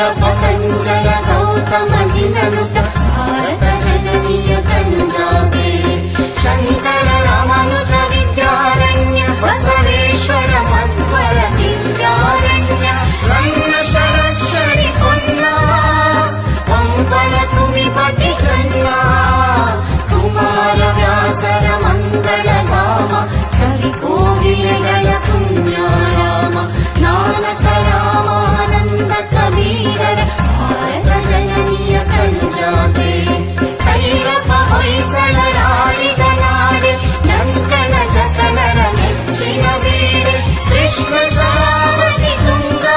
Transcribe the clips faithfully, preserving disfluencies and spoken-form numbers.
ಪತಂಜಲ ಗೌತಮ ಜಿನನುತ ಭಾರತ ಜನನಿಯ ಕಂಜಾತೆ ಶಂಕರ ರಾಮಾನುಜ ವಿದ್ಯಾರಣ್ಯ ಬಸವೇಶ್ವರ ಮಧ್ವರ ದಿವ್ಯಾರಣ್ಯ ನನ್ನ ಷಡಕ್ಷರಿ ಪೊನ್ನ ಪಂಪನ ತುಮಿಪತಿ ಚನ್ನ ಕುಮಾರ ವ್ಯಾಸರ ಮಂಗಳ ಧಾಮ ಕವಿ ಕೋಗಿಲೆಗಳ ಪುಣ್ಯಾರಾಮ ನಾನಕ ರಾಮಾನಂದ ಕಬೀರರ ಭಾರತ ಜನನಿಯ ಕಂಜಾತೆ ಭೈರಪ್ಪ ಹೊಯ್ಸಳರಾಡಿದ ನಾಡೆ ನಂಕಣ ಜಕಣರ ನೆಚ್ಚಿನ ಬೀಡೆ ಕೃಷ್ಣ ಶರಾವತಿ ತುಂಗಾ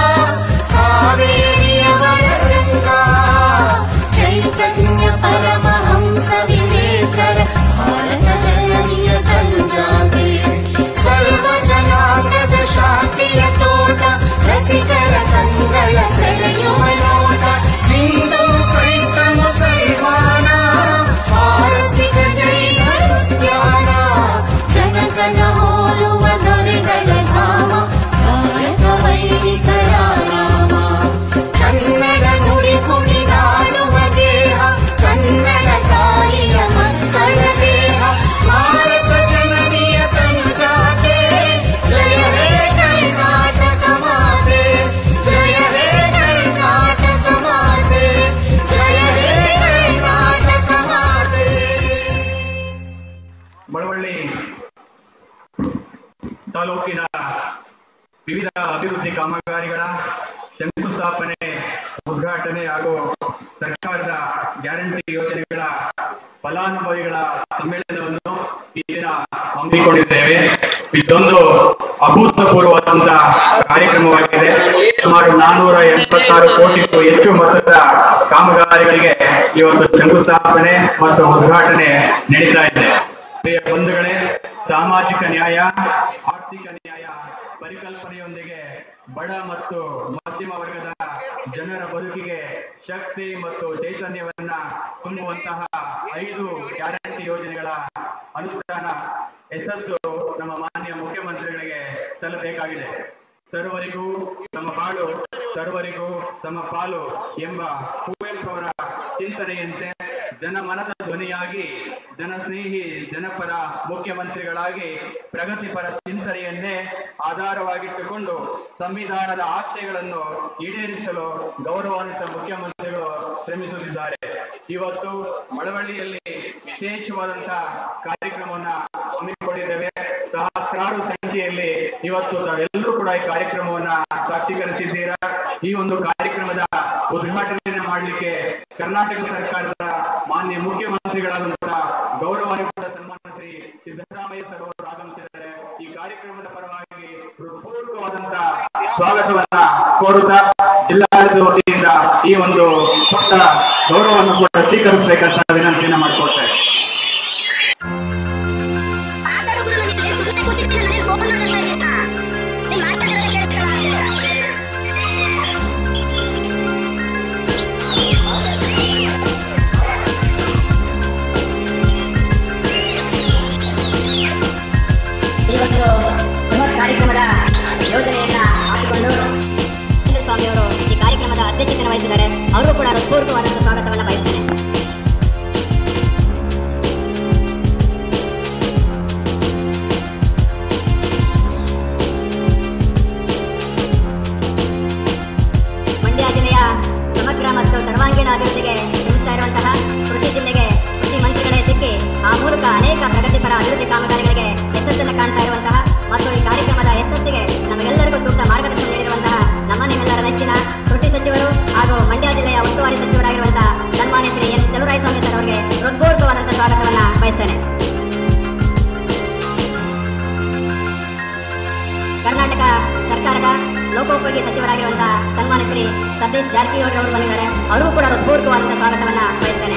ಕಾವೇರಿಯವರ ಗಂಗ ಚೈತನ್ಯ ಪರಮಹಂಸ ವಿವೇಕರ ಭಾರತ ಜನನಿಯ ಕಂಜಾತೆ ಸರ್ವ ಜನಾಂಗದ ಶಾಂತಿಯ ತೋಟ ರಸಿಕರ ಕಂಗಳ ಸೆಳೆಯುವ ನೋಟ ಹಿಂದೂ ಕ್ರೈಸ್ತ ಮುಸಲ್ಮಾನ ಪಾರಸಿಕ ಜೈನ ಧ್ಯಾನ ಜನಕನ ಹೋಲುವ ದೊರೆಗಳ ಧಾಮ ಭಾರತ ವೈದಿಕರ ರಾಮ ಕನ್ನಡ ನುಡಿ ಕುಣಿದಾಡುವ ದೇಹ ಕನ್ನಡ ತಾಯಿಯ ಮಕ್ಕಳ ದೇಹ ಭಾರತ ಜನನಿಯ ಕಂಜಾತೆ ಜಯ ಹೇ ಕರ್ನಾಟಕ ಮಾತೆ ಜಯ ಹೇ ಕರ್ನಾಟಕ ಮಾತೆ ಜಯ ಹೇ ಕರ್ನಾಟಕ ಮಾತೆ. ಮಳವಳ್ಳಿ ತಾಲೂಕಿನ ವಿವಿಧ ಅಭಿವೃದ್ಧಿ ಕಾಮಗಾರಿಗಳ ಶಂಕುಸ್ಥಾಪನೆ, ಉದ್ಘಾಟನೆ ಹಾಗೂ ಸರ್ಕಾರದ ಗ್ಯಾರಂಟಿ ಯೋಜನೆಗಳ ಫಲಾನುಭವಿಗಳ ಸಮ್ಮೇಳನವನ್ನು ಈ ದಿನ ಹಮ್ಮಿಕೊಂಡಿದ್ದೇವೆ. ಇದೊಂದು ಅಭೂತಪೂರ್ವವಾದಂತಹ ಕಾರ್ಯಕ್ರಮವಾಗಿದೆ. ಸುಮಾರು ನಾನೂರ ಎಂಬತ್ತಾರು ಕೋಟಿಗೂ ಹೆಚ್ಚು ಮೊತ್ತದ ಕಾಮಗಾರಿಗಳಿಗೆ ಇವತ್ತು ಶಂಕುಸ್ಥಾಪನೆ ಮತ್ತು ಉದ್ಘಾಟನೆ ನಡೀತಾ ಇದೆ. ಪ್ರಿಯ ಬಂಧುಗಳೇ, ಸಾಮಾಜಿಕ ನ್ಯಾಯ, ಆರ್ಥಿಕ ನ್ಯಾಯ ಪರಿಕಲ್ಪನೆಯೊಂದಿಗೆ ಬಡ ಮತ್ತು ಮಧ್ಯಮ ವರ್ಗದ ಜನರ ಬದುಕಿಗೆ ಶಕ್ತಿ ಮತ್ತು ಚೈತನ್ಯವನ್ನ ತುಂಬುವಂತಹ ಐದು ಗ್ಯಾರಂಟಿ ಯೋಜನೆಗಳ ಅನುಷ್ಠಾನ ಯಶಸ್ಸು ನಮ್ಮ ಮಾನ್ಯ ಮುಖ್ಯಮಂತ್ರಿಗಳಿಗೆ ಸಲ್ಲಬೇಕಾಗಿದೆ. ಸರ್ವರಿಗೂ ನಮ್ಮ ಬಾಳು, ಸರ್ವರಿಗೂ ಸಮಪಾಲು ಎಂಬ ಕುವೆಂಪು ಅವರ ಚಿಂತನೆಯಂತೆ ಜನಮನದ ಧ್ವನಿಯಾಗಿ ಜನಸ್ನೇಹಿ ಜನಪರ ಮುಖ್ಯಮಂತ್ರಿಗಳಾಗಿ ಪ್ರಗತಿಪರ ಚಿಂತನೆಯನ್ನೇ ಆಧಾರವಾಗಿಟ್ಟುಕೊಂಡು ಸಂವಿಧಾನದ ಆಶಯಗಳನ್ನು ಈಡೇರಿಸಲು ಗೌರವಾನ್ವಿತ ಮುಖ್ಯಮಂತ್ರಿಗಳು ಶ್ರಮಿಸುತ್ತಿದ್ದಾರೆ. ಇವತ್ತು ಮಳವಳ್ಳಿಯಲ್ಲಿ ವಿಶೇಷವಾದಂತಹ ಕಾರ್ಯಕ್ರಮವನ್ನ ಹಮ್ಮಿಕೊಂಡಿದ್ದೇವೆ. ಸಹಸ್ರಾರು ಸಂಖ್ಯೆಯಲ್ಲಿ ಇವತ್ತು ತಾವೆಲ್ಲರೂ ಕೂಡ ಈ ಕಾರ್ಯಕ್ರಮವನ್ನ ಸಾಕ್ಷೀಕರಿಸಿದ್ದೀರಾ. ಈ ಒಂದು ಕಾರ್ಯಕ್ರಮದ ಉದ್ಘಾಟನೆಯನ್ನು ಮಾಡಲಿಕ್ಕೆ ಕರ್ನಾಟಕ ಸರ್ಕಾರದ ಮಾನ್ಯ ಮುಖ್ಯಮಂತ್ರಿಗಳಾದಂತಹ ಗೌರವಾನ್ವಿತ ಸನ್ಮಾನ ಶ್ರೀ ಸಿದ್ದರಾಮಯ್ಯ ಸರ್ ಅವರು ಆಗಮಿಸಿದ್ದಾರೆ. ಈ ಕಾರ್ಯಕ್ರಮದ ಪರವಾಗಿ ಹೃತ್ಪೂರ್ವಕವಾದಂತಹ ಸ್ವಾಗತವನ್ನ ಕೋರುತ್ತಾ ಜಿಲ್ಲಾಡಳಿತದ ವತಿಯಿಂದ ಈ ಒಂದು ಪುಟ್ಟ ಗೌರವವನ್ನು ಕೂಡ ಸ್ವೀಕರಿಸಬೇಕಂತ ವಿನಂತಿಯನ್ನು ಮಾಡಿಕೊಡ್ತೇವೆ. ಕಾರ್ಯಕ್ರಮದ ಯೋಜನೆಯನ್ನ ಹಾಕಿಕೊಂಡು ಸ್ವಾಮಿ ಅವರು ಈ ಕಾರ್ಯಕ್ರಮದ ಅಧ್ಯಕ್ಷತೆ ವಹಿಸಿದ್ದಾರೆ. ಅವರು ಕೂಡ ಹೃತ್ಪೂರ್ವಕವಾದಂತಹ ಸ್ವಾಗತವನ್ನು ಬಯಸ್ತೇನೆ. ಮಂಡ್ಯ ಜಿಲ್ಲೆಯ ಸಮಗ್ರ ಮತ್ತು ಸರ್ವಾಂಗೀಣ ಅಭಿವೃದ್ಧಿಗೆ ಶ್ರಮಿಸ್ತಾ ಇರುವಂತಹ ಕೃಷಿ ಜಿಲ್ಲೆಗೆ ಕೃಷಿ ಮಂತ್ರಿಗಳೇ ಸಿಕ್ಕಿ ಆ ಮೂಲಕ ಅನೇಕ ಪ್ರಗತಿಪರ ಅಭಿವೃದ್ಧಿ ಕಾಮಗಾರಿಗಳಿಗೆ ಯಶಸ್ಸನ್ನು ಕಾಣ್ತಾ ಇರುವಂತಹ ಮತ್ತು ಈ ಕಾರ್ಯಕ್ರಮದ ಯಶಸ್ಸಿಗೆ ನಮಗೆಲ್ಲರಿಗೂ ಸೂಕ್ತ ಮಾರ್ಗದರ್ಶನ ನೀಡಿರುವಂತಹ ನಮ್ಮ ನಿಮ್ಮೆಲ್ಲರ ನೆಚ್ಚಿನ ಕೃಷಿ ಸಚಿವರು ಹಾಗೂ ಮಂಡ್ಯ ಜಿಲ್ಲೆಯ ಉಸ್ತುವಾರಿ ಸಚಿವರಾಗಿರುವಂತಹ ಸನ್ಮಾನ್ಯ ಶ್ರೀ ಎನ್ ಚಲುವರಾಯಸ್ವಾಮಿ ಸರ್ ಅವರಿಗೆ ಹೃತ್ಪೂರ್ವಕವಾದಂತಹ ಸ್ವಾಗತವನ್ನು ಬಯಸ್ತೇನೆ. ಕರ್ನಾಟಕ ಸರ್ಕಾರದ ಲೋಕೋಪಯೋಗಿ ಸಚಿವರಾಗಿರುವಂತಹ ಸನ್ಮಾನ್ಯ ಶ್ರೀ ಸತೀಶ್ ಜಾರಕಿಹೊಳಿ ಅವರು ಬಂದಿದ್ದಾರೆ. ಅವರಿಗೂ ಕೂಡ ಹೃತ್ಪೂರ್ವಕವಾದಂತಹ ಸ್ವಾಗತವನ್ನು ಬಯಸ್ತೇನೆ.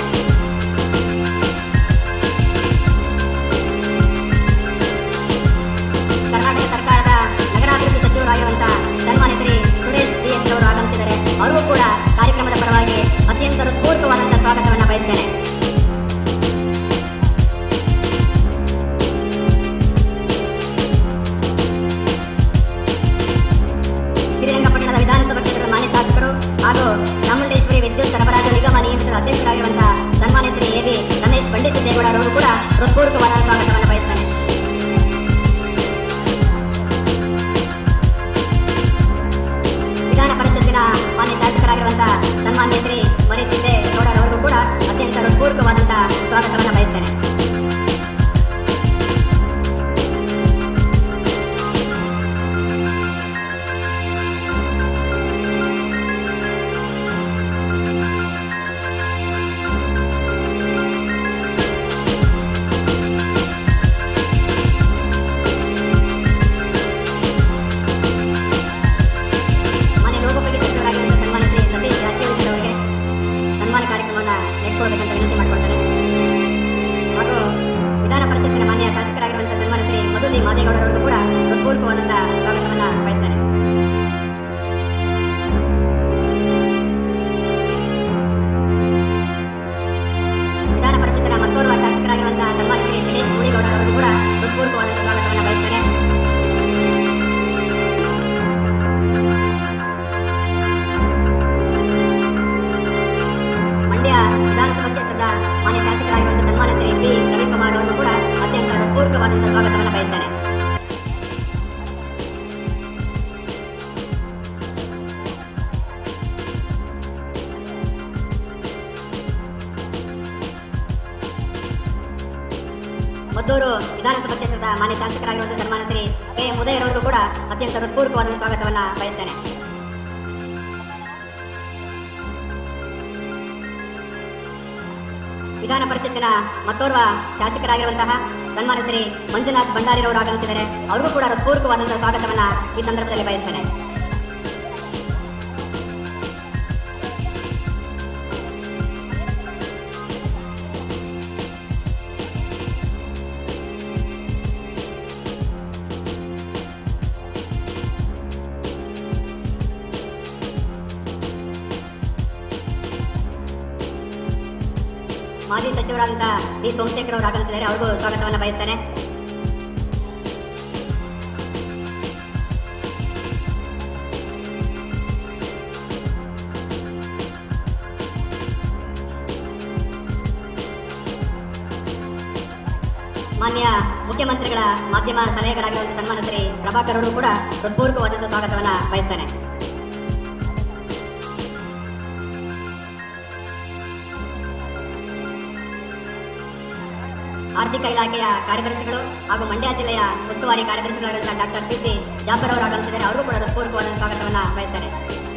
ಕರ್ನಾಟಕ ಸರ್ಕಾರದ ನಗರಾಭಿವೃದ್ಧಿ ಸಚಿವರಾಗಿರುವಂತಹ ಸನ್ಮಾನ್ಯ ಶ್ರೀ ಸುರೇಶ್ ಬಿ ಎಸ್ ಅವರು ಆಗಮಿಸಿದ್ದಾರೆ. ಅವರಿಗೂ ಕೂಡ ಕಾರ್ಯಕ್ರಮದ ಪರವಾಗಿ ಅತ್ಯಂತ ಹೃತ್ಪೂರ್ವಕವಾದಂತಹ ಸ್ವಾಗತವನ್ನು ಬಯಸ್ತೇನೆ. ಶ್ರೀರಂಗಪಟ್ಟಣದ ವಿಧಾನಸಭಾ ಕ್ಷೇತ್ರದ ಮಾನ್ಯ ಶಾಸಕರು ಹಾಗೂ ಬಿ ರವಿಕುಮಾರ್ ಅವರು ಕೂಡ ಅತ್ಯಂತ ಹೃತ್ಪೂರ್ವಕವಾದಂತಹ ಸ್ವಾಗತವನ್ನು ಬಯಸ್ತೇನೆ. ಮದ್ದೂರು ವಿಧಾನಸಭಾ ಕ್ಷೇತ್ರದ ಮಾನ್ಯ ಶಾಸಕರಾಗಿರುವಂತಹ ಸನ್ಮಾನ ಶ್ರೀ ಕೆ ಉದಯರವರಿಗೂ ಕೂಡ ಅತ್ಯಂತ ಹೃತ್ಪೂರ್ವಕವಾದ ಸ್ವಾಗತವನ್ನ ಬಯಸ್ತೇನೆ. ವಿಧಾನ ಪರಿಷತ್ತಿನ ಮತ್ತೋರ್ವ ಶಾಸಕರಾಗಿರುವಂತಹ ಸನ್ಮಾನ ಶ್ರೀ ಮಂಜುನಾಥ್ ಭಂಡಾರಿರವರು ಆಗಮಿಸಿದರೆ ಅವರಿಗೂ ಕೂಡ ಹೃತ್ಪೂರ್ವಕವಾದಂತಹ ಸ್ವಾಗತವನ್ನ ಈ ಸಂದರ್ಭದಲ್ಲಿ ಬಯಸ್ತೇನೆ. ಮಾಜಿ ಸಚಿವರಾದಂತಹ ಬಿ ಸೋಮಶೇಖರ್ ಅವರು ಆಗಮಿಸಿದರೆ ಅವ್ರಿಗೂ ಸ್ವಾಗತವನ್ನು ಬಯಸ್ತೇನೆ. ಮಾನ್ಯ ಮುಖ್ಯಮಂತ್ರಿಗಳ ಮಾಧ್ಯಮ ಸಲಹೆಗಾರರಾಗಿರುವಂತಹ ಸನ್ಮಾನ ಶ್ರೀ ಪ್ರಭಾಕರ್ ಅವರು ಕೂಡ ಹೃತ್ಪೂರ್ವಕವಾದಂತಹ ಸ್ವಾಗತವನ್ನು ಬಯಸ್ತೇನೆ. ಆರ್ಥಿಕ ಇಲಾಖೆಯ ಕಾರ್ಯದರ್ಶಿಗಳು ಹಾಗೂ ಮಂಡ್ಯ ಜಿಲ್ಲೆಯ ಉಸ್ತುವಾರಿ ಕಾರ್ಯದರ್ಶಿಗಳಾಗಿರುವಂತಹ ಡಾಕ್ಟರ್ ಪಿ ಸಿ ಜಾಫರ್ ಅವರು ಆಗಮಿಸಿದರೆ ಅವರು ಕೂಡ ಹೃತ್ಪೂರ್ವಕವಾದ ಸ್ವಾಗತವನ್ನು ಬಯಸ್ತಾರೆ.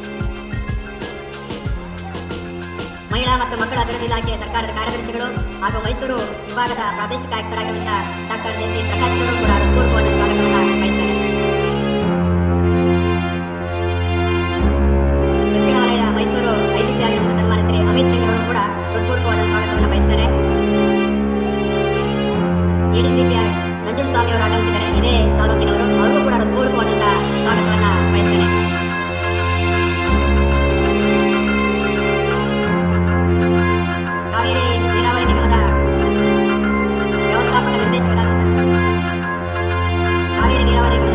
ಮಹಿಳಾ ಮತ್ತು ಮಕ್ಕಳ ಅಭಿವೃದ್ಧಿ ಇಲಾಖೆಯ ಸರ್ಕಾರದ ಕಾರ್ಯದರ್ಶಿಗಳು ಹಾಗೂ ಮೈಸೂರು ವಿಭಾಗದ ಪ್ರಾದೇಶಿಕ ಆಯುಕ್ತರಾಗಿರುವಂತಹ ಡಾಕ್ಟರ್ ಜೆ ಸಿ ಪ್ರಕಾಶ್ ಅವರು ಕೂಡ ಹೃತ್ಪೂರ್ವಕವಾದ ಸ್ವಾಗತವನ್ನು ಬಯಸ್ತಾರೆ. ದಕ್ಷಿಣ ವಲಯದ ಮೈಸೂರು ಐಜಿಪಿ ಆಗಿರುವಂತಹ ಸನ್ಮಾನ ಶ್ರೀ ಅಮಿತ್ ಸಿಂಗ್ ಅವರು ಕೂಡ ಹೃತ್ಪೂರ್ವಕವಾದ ಸ್ವಾಗತವನ್ನು ಬಯಸ್ತಾರೆ. ಎಡಿಸಿಪಿ ನಂಜುಂಡಸ್ವಾಮಿ ಅವರು ಆಗಮಿಸಿದರೆ ಇದೇ ತಾಲೂಕಿನವರು ಅವರಿಗೂ ಕೂಡ ಹೃತ್ಪೂರ್ವಕವಾದಂತಹ ಸ್ವಾಗತವನ್ನು ಬಯಸ್ತೇನೆ. ಕಾವೇರಿ ನೀರಾವರಿ ನಿಗಮದ ವ್ಯವಸ್ಥಾಪಕ ನಿರ್ದೇಶಕರಾದ ಕಾವೇರಿ ನೀರಾವರಿ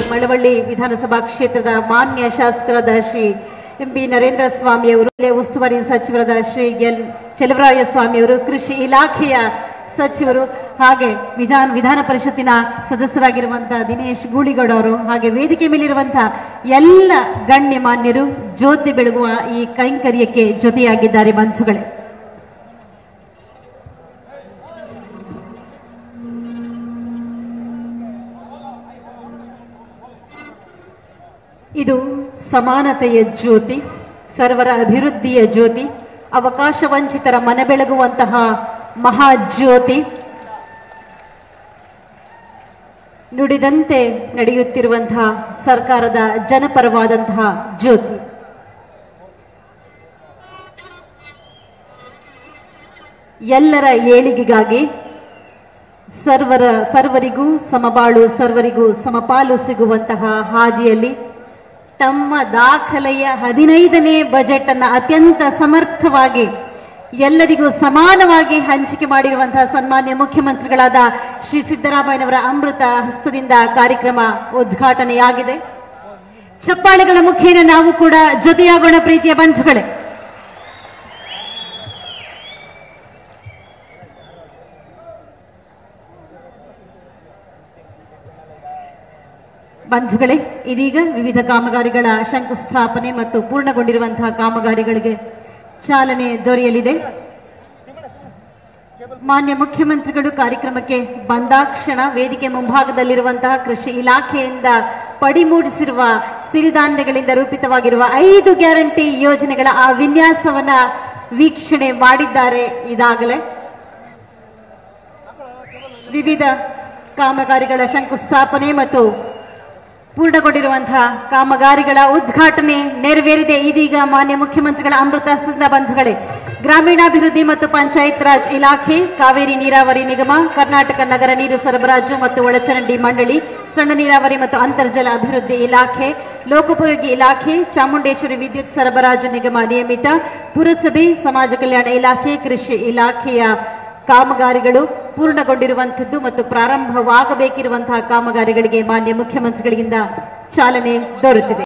ಮಳವಳ್ಳಿ ವಿಧಾನಸಭಾ ಕ್ಷೇತ್ರದ ಮಾನ್ಯ ಶಾಸಕರಾದ ಶ್ರೀ ಎಂ ಬಿ ನರೇಂದ್ರ ಸ್ವಾಮಿ ಅವರು, ಉಸ್ತುವಾರಿ ಸಚಿವರಾದ ಶ್ರೀ ಎಲ್ ಚೆಲುವರಾಯ ಸ್ವಾಮಿ ಅವರು, ಕೃಷಿ ಇಲಾಖೆಯ ಸಚಿವರು, ಹಾಗೆ ವಿಧಾನ ವಿಧಾನ ಪರಿಷತ್ತಿನ ಸದಸ್ಯರಾಗಿರುವಂತಹ ದಿನೇಶ್ ಗೂಳಿಗೌಡ ಅವರು, ಹಾಗೆ ವೇದಿಕೆ ಮೇಲಿರುವಂತಹ ಎಲ್ಲ ಗಣ್ಯಮಾನ್ಯರು ಜ್ಯೋತಿ ಬೆಳಗುವ ಈ ಕೈಂಕರ್ಯಕ್ಕೆ ಜೊತೆಯಾಗಿದ್ದಾರೆ ಬಂಧುಗಳೇ. ಇದು ಸಮಾನತೆಯ ಜ್ಯೋತಿ, ಸರ್ವರ ಅಭಿವೃದ್ಧಿಯ ಜ್ಯೋತಿ, ಅವಕಾಶ ವಂಚಿತರ ಮನ ಬೆಳಗುವಂತಹ ಮಹಾಜ್ಯೋತಿ, ನುಡಿದಂತೆ ನಡೆಯುತ್ತಿರುವಂತಹ ಸರ್ಕಾರದ ಜನಪರವಾದಂತಹ ಜ್ಯೋತಿ. ಎಲ್ಲರ ಏಳಿಗೆಗಾಗಿ ಸರ್ವರ ಸರ್ವರಿಗೂ ಸಮಬಾಳು, ಸರ್ವರಿಗೂ ಸಮಪಾಲು ಸಿಗುವಂತಹ ಹಾದಿಯಲ್ಲಿ ತಮ್ಮ ದಾಖಲೆಯ ಹದಿನೈದನೇ ಬಜೆಟ್ ಅನ್ನು ಅತ್ಯಂತ ಸಮರ್ಥವಾಗಿ ಎಲ್ಲರಿಗೂ ಸಮಾನವಾಗಿ ಹಂಚಿಕೆ ಮಾಡಿರುವಂತಹ ಸನ್ಮಾನ್ಯ ಮುಖ್ಯಮಂತ್ರಿಗಳಾದ ಶ್ರೀ ಸಿದ್ದರಾಮಯ್ಯನವರ ಅಮೃತ ಹಸ್ತದಿಂದ ಕಾರ್ಯಕ್ರಮ ಉದ್ಘಾಟನೆಯಾಗಿದೆ. ಚಪ್ಪಾಳೆಗಳ ಮುಖೇನ ನಾವು ಕೂಡ ಜೊತೆಯಾಗೋಣ ಪ್ರೀತಿಯ ಬಂಧುಗಳೇ. ಬಂಧುಗಳೇ, ಇದೀಗ ವಿವಿಧ ಕಾಮಗಾರಿಗಳ ಶಂಕುಸ್ಥಾಪನೆ ಮತ್ತು ಪೂರ್ಣಗೊಂಡಿರುವಂತಹ ಕಾಮಗಾರಿಗಳಿಗೆ ಚಾಲನೆ ದೊರೆಯಲಿದೆ. ಮಾನ್ಯ ಮುಖ್ಯಮಂತ್ರಿಗಳು ಕಾರ್ಯಕ್ರಮಕ್ಕೆ ಬಂದಾಕ್ಷಣ ವೇದಿಕೆ ಮುಂಭಾಗದಲ್ಲಿರುವಂತಹ ಕೃಷಿ ಇಲಾಖೆಯಿಂದ ಪಡಿಮೂಡಿಸಿರುವ ಸಿರಿಧಾನ್ಯಗಳಿಂದ ರೂಪಿತವಾಗಿರುವ ಐದು ಗ್ಯಾರಂಟಿ ಯೋಜನೆಗಳ ಆ ವಿನ್ಯಾಸವನ್ನ ವೀಕ್ಷಣೆ ಮಾಡಿದ್ದಾರೆ. ಇದಾಗಲೇ ವಿವಿಧ ಕಾಮಗಾರಿಗಳ ಶಂಕುಸ್ಥಾಪನೆ ಮತ್ತು ಪೂರ್ಣಗೊಂಡಿರುವಂತಹ ಕಾಮಗಾರಿಗಳ ಉದ್ಘಾಟನೆ ನೆರವೇರಿದೆ. ಇದೀಗ ಮಾನ್ಯ ಮುಖ್ಯಮಂತ್ರಿಗಳ ಅಮೃತ ಹಸ್ತದ ಬಂಧುಗಳೇ, ಗ್ರಾಮೀಣಾಭಿವೃದ್ಧಿ ಮತ್ತು ಪಂಚಾಯತ್ ರಾಜ್ ಇಲಾಖೆ, ಕಾವೇರಿ ನೀರಾವರಿ ನಿಗಮ, ಕರ್ನಾಟಕ ನಗರ ನೀರು ಸರಬರಾಜು ಮತ್ತು ಒಳಚರಂಡಿ ಮಂಡಳಿ, ಸಣ್ಣ ನೀರಾವರಿ ಮತ್ತು ಅಂತರ್ಜಲ ಅಭಿವೃದ್ಧಿ ಇಲಾಖೆ, ಲೋಕೋಪಯೋಗಿ ಇಲಾಖೆ, ಚಾಮುಂಡೇಶ್ವರಿ ವಿದ್ಯುತ್ ಸರಬರಾಜು ನಿಗಮ ನಿಯಮಿತ, ಪುರಸಭೆ, ಸಮಾಜ ಕಲ್ಯಾಣ ಇಲಾಖೆ, ಕೃಷಿ ಇಲಾಖೆಯ ಕಾಮಗಾರಿಗಳು ಪೂರ್ಣಗೊಂಡಿರುವಂಥದ್ದು ಮತ್ತು ಪ್ರಾರಂಭವಾಗಬೇಕಿರುವಂತಹ ಕಾಮಗಾರಿಗಳಿಗೆ ಮಾನ್ಯ ಮುಖ್ಯಮಂತ್ರಿಗಳಿಂದ ಚಾಲನೆ ದೊರೆತಿದೆ.